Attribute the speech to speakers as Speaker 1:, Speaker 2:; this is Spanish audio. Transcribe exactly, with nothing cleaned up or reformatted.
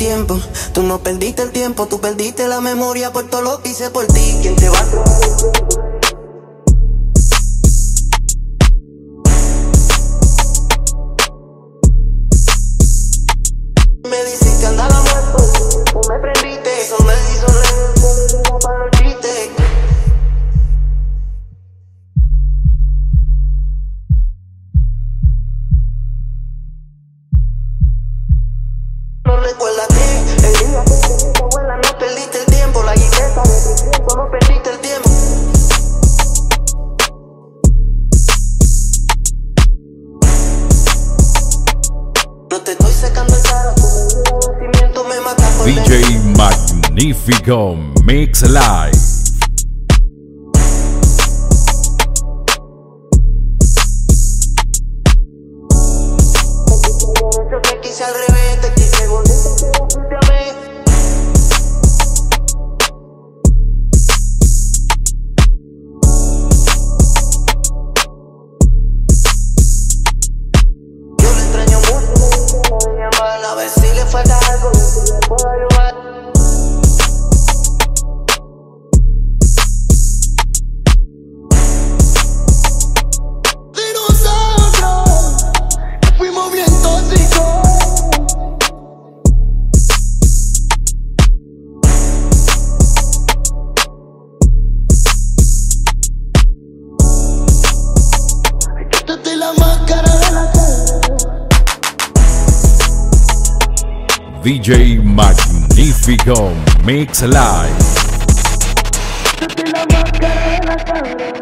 Speaker 1: tiempo. Tú no perdiste el tiempo, tú perdiste la memoria por todo lo que hice por ti. ¿Quién te va a traer el tiempo? Me dices que andaba muerto, tú me prendiste, eso me hizo reír para los chistes. No recuerdas que el día que te hizo abuela no perdiste el tiempo, la guitarra de tu tiempo, no perdiste el tiempo. No te estoy secando el cara, tu agradecimiento me mata por
Speaker 2: D J Magnifico Mix Live.
Speaker 1: Yo te quise al revés, te quise bonito, te fuiste a ver. Yo le extraño mucho, me voy a llamar a ver si le falta algo que le pueda ayudar. De nosotros fuimos bien tóxicos. Quítate la máscara de la cara.
Speaker 2: D J Magnifico Mix Live.
Speaker 1: Quítate la máscara de la cara.